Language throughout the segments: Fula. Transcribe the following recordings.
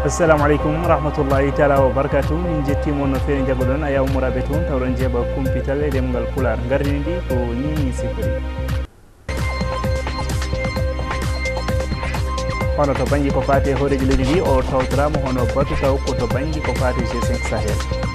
Assalamu alaikum rahmatullahi ta'ala wa barakatuh. Min jetti mon no fere jagodon aya OUMARabitoun tawron jeba Kumpital e demgal pular gardindi ko ni sifri. Hono to bangi ko fate horeji leydi o tawtrama hono batu taw ko to bangi ko fate G5 Sahel.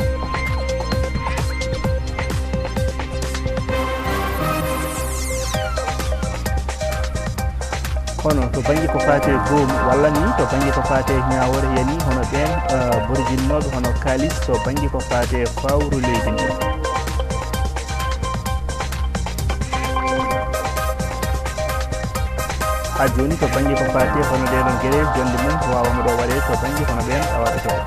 Hono to bangi ko fate boom walla ni to bangi ko fate nyaawore yani hono ben borjinnobe hono kalis to bangi ko fate fawru leydi ndi. Ha joni to bangi ko fate hono de don gere jonde mum wawa mo do wade to bangi hono ben awada to.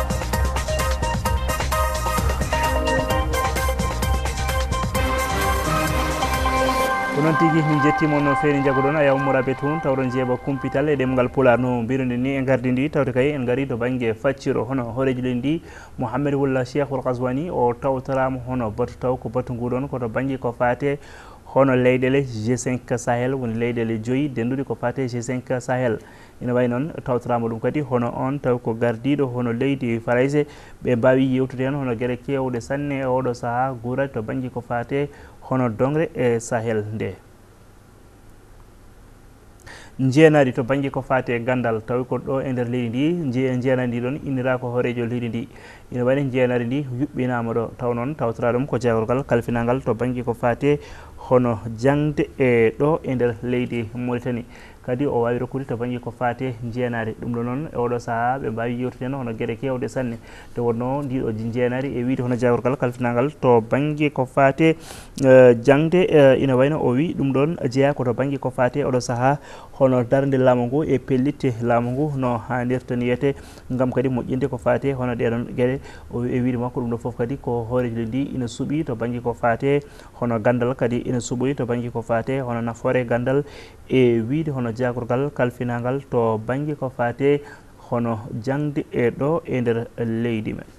Onon tigi min jettimo no feeri jagodon aya OUMARabitoun tawron jeeba Kumpital e demgal pular no mbirunde ni e gardindi tawde kay en gari to bangue facciro hono horeji lendi Mouhamed walla Cheikhul Qazwani o tawtarama hono batu taw ko batu ngudon ko to bangue ko fate hono leydele G5 Sahel woni leydele joyi dendude ko fate G5 Sahel ina way non tawtarama dum kadi hono on taw ko gardido hono leydi Faraise be mbawi yewtude hen hono gere kewde sanne e odo saha gurati to bangue ko fate hono dongre e Sahel nde. Jeenadi to bangi ko fate gandal tawi ko do e nder leydi ndi jeenadi don inira ko horejo leydi ndi ina wani jeenadi ndi yubbinama do taw non tawtara dum ko jagorgal kalfinangal to bangi ko fate hono jangde e do e nder leydi Mauritanie kadi o wawi rokkude to bangi ko fate jeenade dum do non e odo saha be mbawi yewtude hono gere kewde sanne to wonno ndido jeenade e wiide hono jagorgal kalfinangal to bangi ko fate jangde ina wayno o wi dum don jeya ko to bangi ko fate odo saha hono darde laamu ngu e pellitte laamu ngu no hanirta niyete ngam kadi moƴƴinde ko fate hono ɗeɗon gueɗe o e wiide makko ɗum ɗo foof kadi ko horeji ndi ina suuɓi to bangi ko fate hono gandal kadi ina suuɓoyi to bangi ko fate hono nafoore gandal e wiide hono jagorgal kalfinagal to bangi ko fate hono jangde e ɗo e nder leydi men.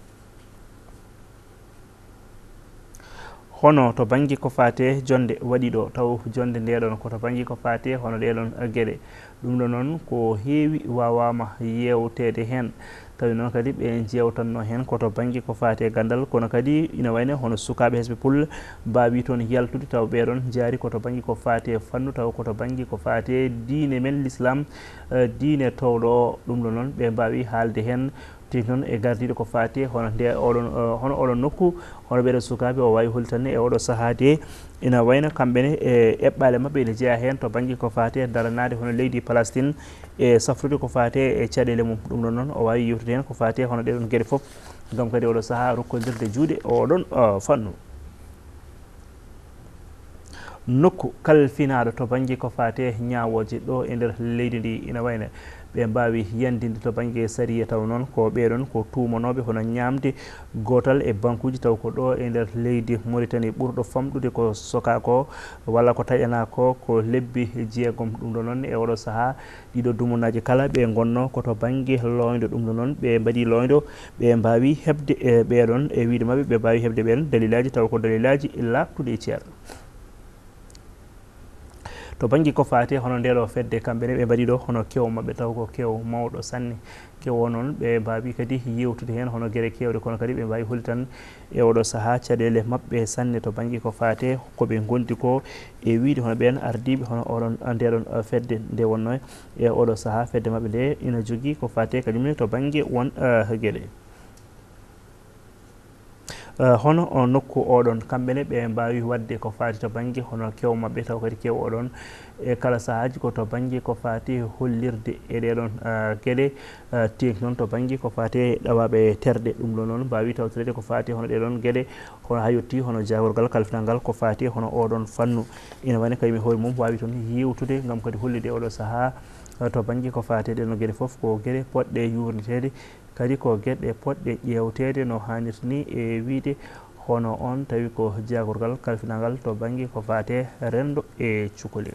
Hono to bangi ko fate jonde waɗi ɗo taw jonde ndeɗon ko to bangi ko fate hono ɗeɗon gueɗe ɗum ɗo noon ko heewi wawama yewtede hen tawi noon kadi ɓe jewtanno hen koto bangi ko fate gandal kono kadi ina wayne hono sukaɓe hesɓe pul mbawi toon yaltude taw ɓeɗon jaari koto bangi ko fate fannu taw koto bangi ko fate diine men l'islam diine towɗo o ɗum ɗo noon ɓe mbawi haalde hen tigi noon e gardiɗo ko fate hono nde oɗon hono oɗon nokku hono ɓeɗo sukaɓe o wawi holtanne e oɗo sahade ina wayno kamɓene e eɓɓale mabɓe ene jeeya hen to bangi ko fate daranade hono leydi Palestine e safrude ko fate e caɗele mum ɗum ɗon noon o wawi yewtude hen ko fate hono ɗeɗon gueɗe foof gam kadi oɗo saaha rokkodirde juuɗe oɗon fannu. Nokku kalfinaɗo to bangi ko fate ñawoje ɗo e nder leydi ndi ina wayne ɓe mbawi yandinde to bangue sariya taw noon ko ɓeɗon ko tumanoɓe hono ñamde gotal e bankuji taw ko ɗo e nder leydi Mauritanie ɓurɗo famɗude ko soka ko walla ko taƴana ko lebbi jeegom ɗum ɗo noon e oɗo saaha ɗiɗo dumunaji kala ɓe gonno koto bangue loydo ɗum ɗo noon ɓe mbaɗi loydo ɓe mbawi hebde e ɓeɗon e wiide mabɓe ɓe mbawi hebde ɓen dalilaji taw ko dalilaji laaɓtuɗe e ceerno. To bangi ko fate hono ndeɗo fedde kamɓene ɓe mbaɗi ɗo hono kew mabɓe taw ko kew mawɗo sanne kew o noon ɓe mbawi kadi yewtude hen hono gueɗe kewɗe kono kadi ɓe mbawi holitan e oɗo saaha caɗele mabɓe sanne to bangi ko fate koɓe gondi ko e wiide hono ɓen ardiɓe hono oɗon ndeɗon fedde nde wonno e oɗo saaha fedde mabɓe nde ina jogui ko fate kañumne to bangue won gueɗe. Hono o nokku oɗon kamɓene ɓe mbawi wadde ko fati to bangue hono kew mabɓe taw kadi kew oɗon e kala sahaji ko to bangue ko fati hollirde e ɗeɗon gueɗe teg noon to bangue ko fati ɗawaɓe terɗe ɗum ɗo noon mbawi tawtorede ko fati hono ɗeɗon gueɗe hono ha yetti hono jagorgal kalfinalgal ko fati hono oɗon fannu ina wani kaymi hoore mum wawi toon yewtude gam kadi hollide oɗo saaha to bangue ko fati ɗeɗon gueɗe foof ko gueɗe poɗɗe yurnitede kadi ko gueɗe poɗɗe ƴewtede no hannirta ni e wiide hono on tawi ko jagorgal kalfinalgal to bangue ko fate rendo e cukalel.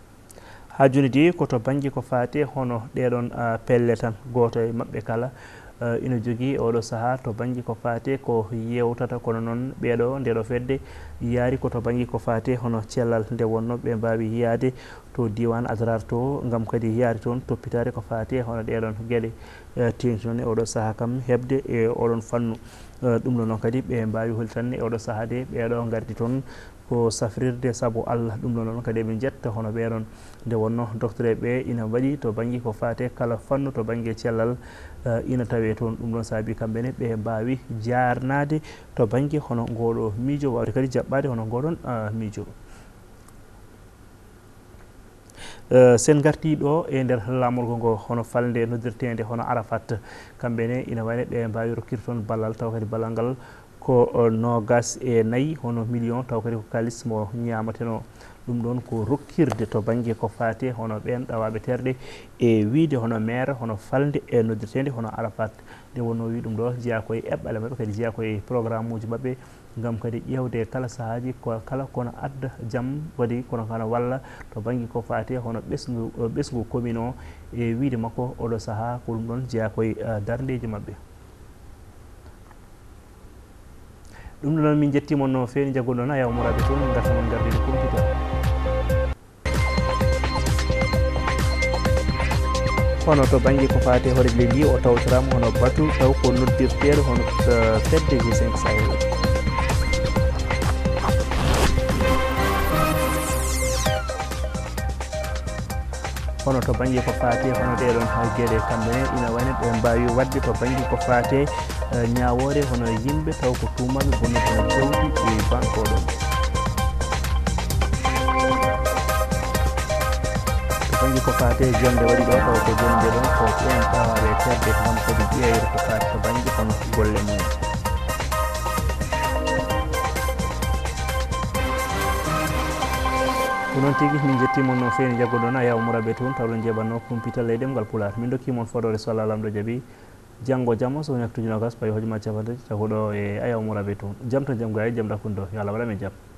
Ha joni di ko to bangue ko fate hono ɗeɗon pelle tan goto e mabɓe kala ina jogui oɗo saaha to banggue ko fate ko yewtata kono noon ɓeɗo ndeɗo fedde yaari ko to banggue ko fate hono cellal nde wonno ɓe mbawi yiyade to diwan Adrar to gam kadi yaari toon toppitade ko fate hono ɗeɗon gueɗe tengti noon e oɗo saaha kam hebde e oɗon fannu ɗum ɗo noon kadi ɓe mbawi hollitanne e oɗo saaha de ɓeɗo gardi toon ko safrirde saabu Allah ɗum ɗo noon kadi ɓe jetta hono ɓeɗon nde wonno docteur ɓe ina waɗi to banggue ko fate kala fannu to banggue cellal ina tawe toon ɗum ɗon saabi kamɓene ɓe mbawi jarnade to banggue hono ngoɗo miijo wawde kadi jaɓɓade hono ngoɗon miijo. sen garti ɗo e nder lamorgo ngo hono falde noddirtede hono Arafat kamɓene ina wayne ɓe mbawi rokkirde toon ballal taw kadi ballal ngal ko 24 hono million taw kadi ko kalis mo ñamateno ɗum ɗon ko rokkirde to banggue ko fate hono ɓen ɗawaɓe terɗe e wiide hono maire hono falde e noddirtede hono Arafat nde wonno wi ɗum ɗo jeeya koye eɓɓale mabɓe kadi jeeya koye programme uji mabɓe gam kadi ƴewde kala saahaji ko kala kono adda jaam waɗi kono kana walla to banggue ko fate hono ɓesgu commune o e wiide makko oɗo saaha ko ɗum ɗon jeeya koye dardeji mabɓe. ɗum ɗo noon min jettimon no fewi jagol noon ayaw mouraɓe toon garta mon gardide Kumpital. hono to banggue ko fate hoore leli o tawtorama hono batu taw ko noddirteɗo hono fedde G5 Sahel. hono to banggue ko fate hono ɗeɗon gueɗe kamɓene ina wayne ɓe mbawi wadde to banggue ko fate ñawore hono yimɓe taw ko tumaɓe bonnude hono jawdi e banque oɗon. to banggue ko fate jonde waɗi ɗo taw ko jonde ɗon ko ɓen ɗawaɓe terde gam kadi ƴeewre ko fate to banggue hono golle mum. ko noon tigui min jettimon no fewi jaggoɗo noon ayaw mouraɓe toon tawɗon jeeɓanno Kumpital e ɗemgal Pulaar min dokkimon fodore so Allah lamɗo jaaɓi janggo jamma so woni hakkude nogas payi hojuma capantati taw ko ɗo e ayaw mouraɓe toon jaam to jaam gayi jaam ɗakkude ɗo yo Allah waɗamen jaam.